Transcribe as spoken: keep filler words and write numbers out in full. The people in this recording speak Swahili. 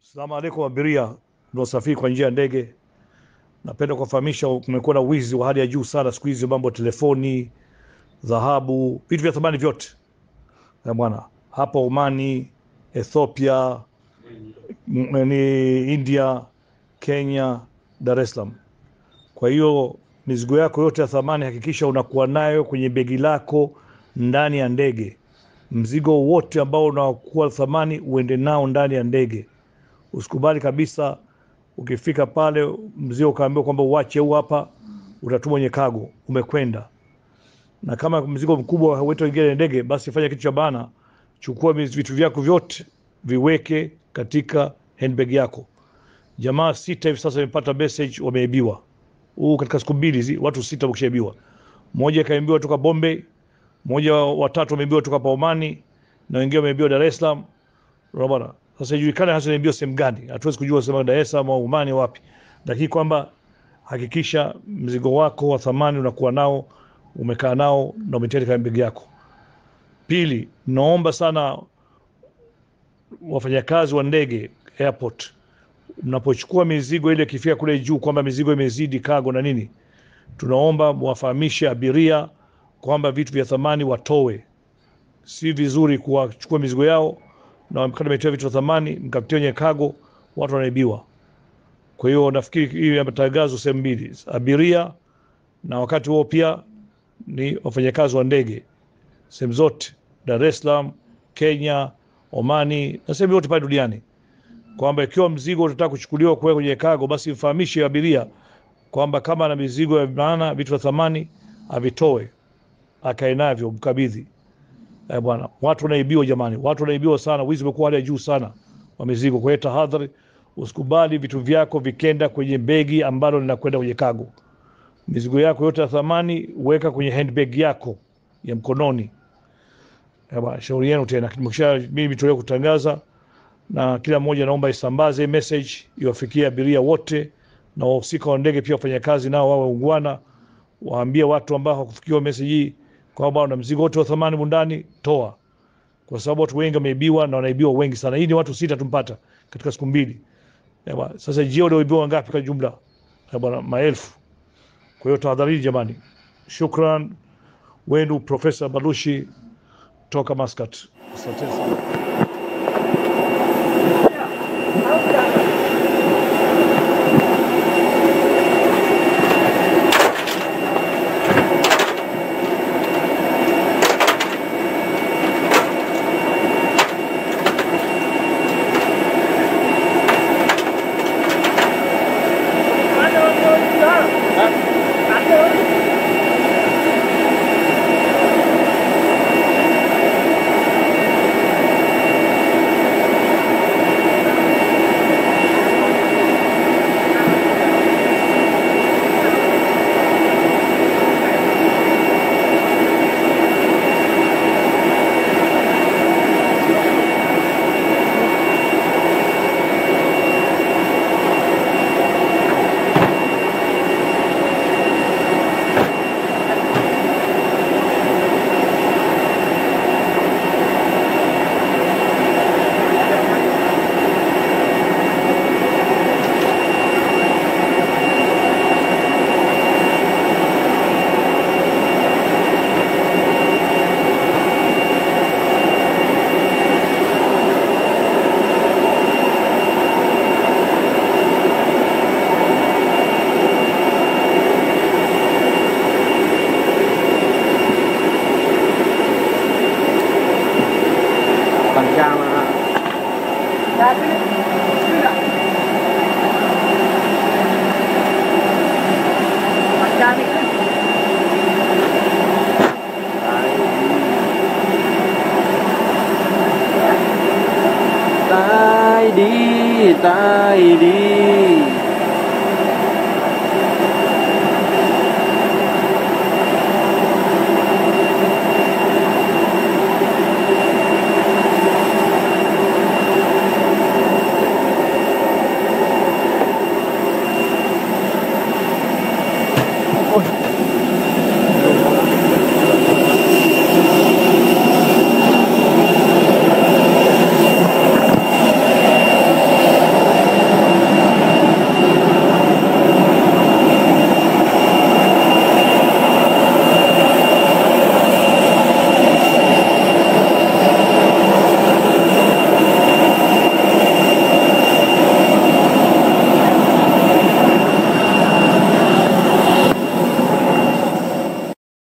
Asalamu alaykum abiria mnaosafiri kwa njia ya ndege. Napenda kuwafahamisha kumekuwa na wizi wa hali ya juu sana siku hizi, mambo ya telefoni, dhahabu, vitu vya thamani vyote. Na bwana, hapa Omani, Ethiopia, ni India, Kenya, Dar es Salaam. Kwa hiyo mizigo yako yote ya thamani hakikisha unakuwa nayo kwenye begi lako ndani ya ndege. Mzigo wote ambao unakuwa thamani uende nao ndani ya ndege. Usikubali kabisa ukifika pale mzigo kaambiwa kwamba uache huu hapa, utatumwa kwenye cargo, umekwenda. Na kama mzigo mkubwa hauwezi kuingia ndege, basi fanya kitu cha bana, chukua vitu vyako vyote viweke katika handbag yako. Jamaa sita hivi sasa wamepata message wameibiwa. Huu katika siku mbili hizi watu sita wameshaibiwa. Mmoja kaimbiwa kutoka Bombay, mmoja watatu wameibiwa kutoka pa Omani, na wengine wameibiwa Dar es Salaam. Bwana, sasa ijulikane hasa wameibiwa sehemu gani. Hatuwezi kujua sema Dar es Salaam au Omani wapi. Lakini kwamba hakikisha mzigo wako wa thamani unakuwa nao, umekaa nao na umetia katika begi yako. Pili, naomba sana wafanyakazi wa ndege airport, mnapochukua mizigo ile ikifika kule juu kwamba mizigo imezidi cargo na nini, tunaomba mwafahamishe abiria kwamba vitu vya thamani watoe. Si vizuri kuwachukua mizigo yao na mkana umetoa vitu vya thamani mkapitia kwenye cargo, watu wanaibiwa. Kwa hiyo nafikiri hii matangazo sehemu mbili, abiria na wakati huo pia ni wafanyakazi wa ndege sehemu zote, Dar es Salaam, Kenya, Omani na sehemu yote pale duniani, kwamba ikiwa mzigo utataka kuchukuliwa kwa kwenye cargo, basi mfahamishe abiria kwamba kama ana mizigo ya maana, vitu vya thamani, avitoe akae navyo, mkabidhi. Eh bwana, watu wanaibiwa jamani, watu wanaibiwa sana, wizi umekuwa hali ya juu sana wa mizigo. Kwa hiyo tahadhari, usikubali vitu vyako vikenda kwenye begi ambalo linakwenda kwenye cargo. Mizigo yako yote ya thamani weka kwenye handbag yako ya mkononi. Eh bwana, shauri yenu tena. Kimekisha mimi nitolea kutangaza, na kila mmoja naomba isambaze message iwafikie abiria wote, na wahusika wa ndege pia wafanya kazi nao wawe ungwana, waambie watu ambao hawakufikiwa message hii kwamba una mzigo wote wa thamani ndani, toa. Kwa sababu watu wengi wameibiwa na wanaibiwa wengi sana. Hii ni watu sita tumpata katika siku mbili. Eba, sasa jio leo ibiwa ngapi kwa jumla? Eba, maelfu. Kwa hiyo tahadhari jamani. Shukran. Wenu Profesa Balushi toka Muscat. Asante sana. Tai đi, tai đi.